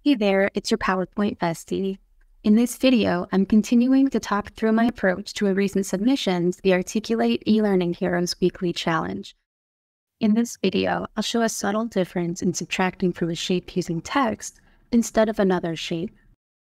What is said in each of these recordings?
Hey there, it's your PowerPoint bestie. In this video, I'm continuing to talk through my approach to a recent submissions, the Articulate eLearning Heroes Weekly Challenge. In this video, I'll show a subtle difference in subtracting from a shape using text instead of another shape.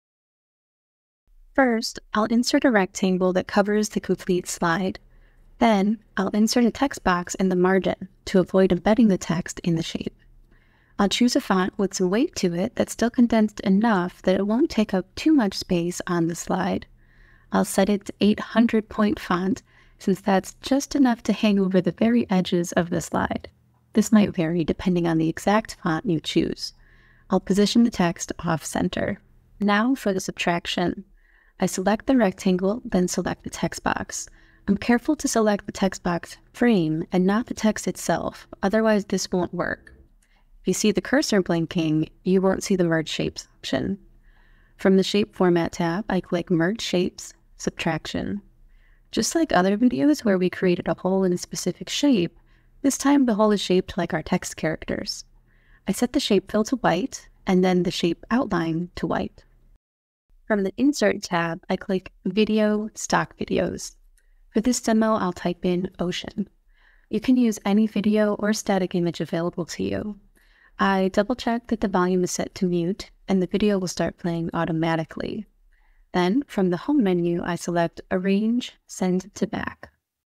First, I'll insert a rectangle that covers the complete slide. Then, I'll insert a text box in the margin to avoid embedding the text in the shape. I'll choose a font with some weight to it that's still condensed enough that it won't take up too much space on the slide. I'll set it to 800 point font, since that's just enough to hang over the very edges of the slide. This might vary depending on the exact font you choose. I'll position the text off-center. Now for the subtraction. I select the rectangle, then select the text box. I'm careful to select the text box frame and not the text itself, otherwise this won't work. If you see the cursor blinking, you won't see the Merge Shapes option. From the Shape Format tab, I click Merge Shapes, Subtraction. Just like other videos where we created a hole in a specific shape, this time the hole is shaped like our text characters. I set the shape fill to white, and then the shape outline to white. From the Insert tab, I click Video, Stock Videos. For this demo, I'll type in Ocean. You can use any video or static image available to you. I double-check that the volume is set to mute, and the video will start playing automatically. Then, from the Home menu, I select Arrange, Send to Back.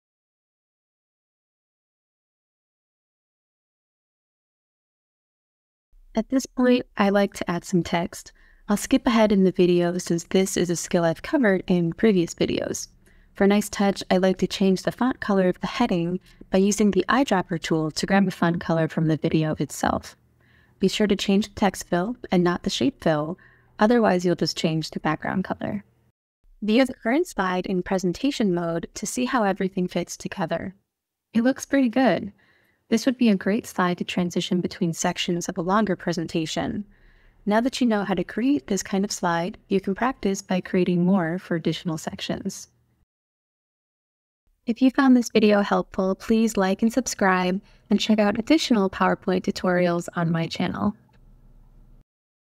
At this point, I like to add some text. I'll skip ahead in the video since this is a skill I've covered in previous videos. For a nice touch, I like to change the font color of the heading by using the eyedropper tool to grab a font color from the video itself. Be sure to change the text fill and not the shape fill, otherwise you'll just change the background color. View the current slide in presentation mode to see how everything fits together. It looks pretty good. This would be a great slide to transition between sections of a longer presentation. Now that you know how to create this kind of slide, you can practice by creating more for additional sections. If you found this video helpful, please like and subscribe, and check out additional PowerPoint tutorials on my channel.